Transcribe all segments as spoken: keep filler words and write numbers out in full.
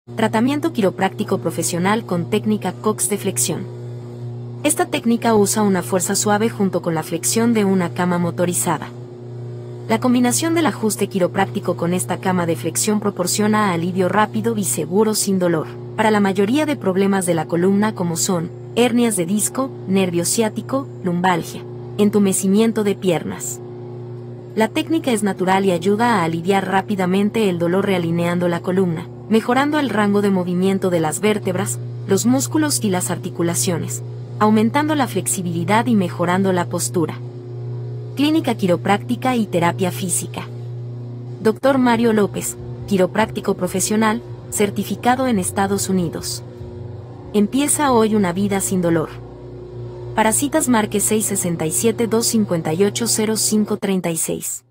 Tratamiento quiropráctico profesional con técnica Cox de flexión. Esta técnica usa una fuerza suave junto con la flexión de una cama motorizada. La combinación del ajuste quiropráctico con esta cama de flexión proporciona alivio rápido y seguro sin dolor, para la mayoría de problemas de la columna como son hernias de disco, nervio ciático, lumbalgia, entumecimiento de piernas. La técnica es natural y ayuda a aliviar rápidamente el dolor realineando la columna, mejorando el rango de movimiento de las vértebras, los músculos y las articulaciones, aumentando la flexibilidad y mejorando la postura. Clínica quiropráctica y terapia física. doctor Mario López, quiropráctico profesional, certificado en Estados Unidos. Empieza hoy una vida sin dolor. Para citas marque seis seis siete, dos cinco ocho, cero cinco tres seis.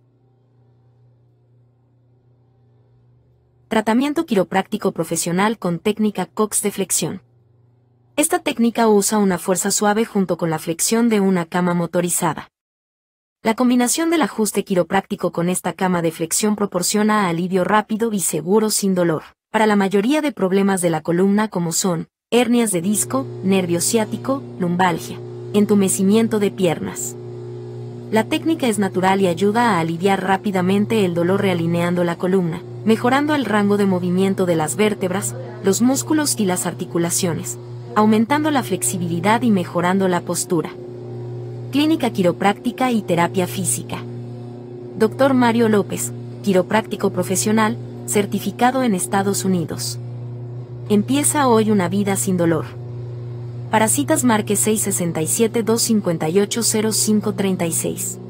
Tratamiento quiropráctico profesional con técnica Cox de flexión. Esta técnica usa una fuerza suave junto con la flexión de una cama motorizada. La combinación del ajuste quiropráctico con esta cama de flexión proporciona alivio rápido y seguro sin dolor, para la mayoría de problemas de la columna como son hernias de disco, nervio ciático, lumbalgia, entumecimiento de piernas. La técnica es natural y ayuda a aliviar rápidamente el dolor realineando la columna, mejorando el rango de movimiento de las vértebras, los músculos y las articulaciones, aumentando la flexibilidad y mejorando la postura. Clínica quiropráctica y terapia física. doctor Mario López, quiropráctico profesional, certificado en Estados Unidos. Empieza hoy una vida sin dolor. Para citas marque seis seis siete, dos cinco ocho, cero cinco tres seis.